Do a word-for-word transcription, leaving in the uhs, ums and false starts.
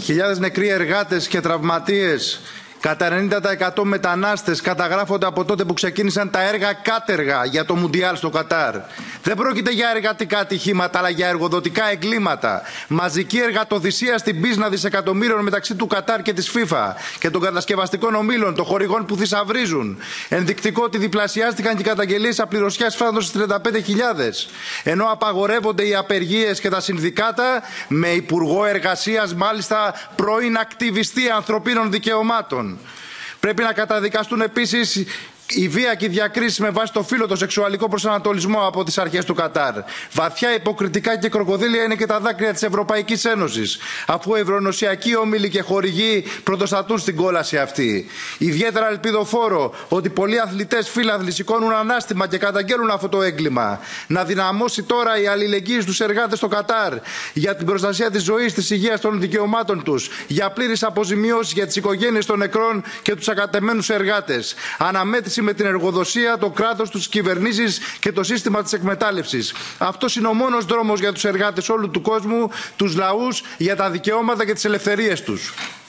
Χιλιάδες νεκροί εργάτες και τραυματίες, κατά ενενήντα τοις εκατό μετανάστες καταγράφονται από τότε που ξεκίνησαν τα έργα κάτεργα για το Μουντιάλ στο Κατάρ. Δεν πρόκειται για εργατικά ατυχήματα, αλλά για εργοδοτικά εγκλήματα. Μαζική εργατοθυσία στην πίσνα δισεκατομμύριων μεταξύ του Κατάρ και της FIFA και των κατασκευαστικών ομίλων, των χορηγών που θησαυρίζουν. Ενδεικτικό ότι διπλασιάστηκαν και οι καταγγελίες απληρωσιάς φτάνοντας στις τριάντα πέντε χιλιάδες. Ενώ απαγορεύονται οι απεργίες και τα συνδικάτα, με υπουργό εργασίας μάλιστα πρώην ακτιβιστή ανθρωπίνων δικαιωμάτων. Πρέπει να καταδικαστούν επίσης η βία και οι διακρίσεις με βάση το φύλο, το σεξουαλικό προσανατολισμό από τις αρχές του Κατάρ. Βαθιά υποκριτικά και κροκοδίλια είναι και τα δάκρυα της Ευρωπαϊκής Ένωσης, αφού ευρωνοσιακοί όμιλοι και χορηγοί πρωτοστατούν στην κόλαση αυτή. Ιδιαίτερα ελπιδοφόρο ότι πολλοί αθλητές φίλαθλοι σηκώνουν ανάστημα και καταγγέλουν αυτό το έγκλημα. Να δυναμώσει τώρα η αλληλεγγύη στους εργάτες στο Κατάρ για την προστασία της ζωής, της υγείας, των δικαιωμάτων τους, για πλήρεις αποζημιώσεις για τις οικογένειες των νεκρών και τους ακατεμένους εργάτες. Αναμέτρηση με την εργοδοσία, το κράτος, τις κυβερνήσεις και το σύστημα της εκμετάλλευσης. Αυτός είναι ο μόνος δρόμος για τους εργάτες όλου του κόσμου, τους λαούς, για τα δικαιώματα και τις ελευθερίες τους.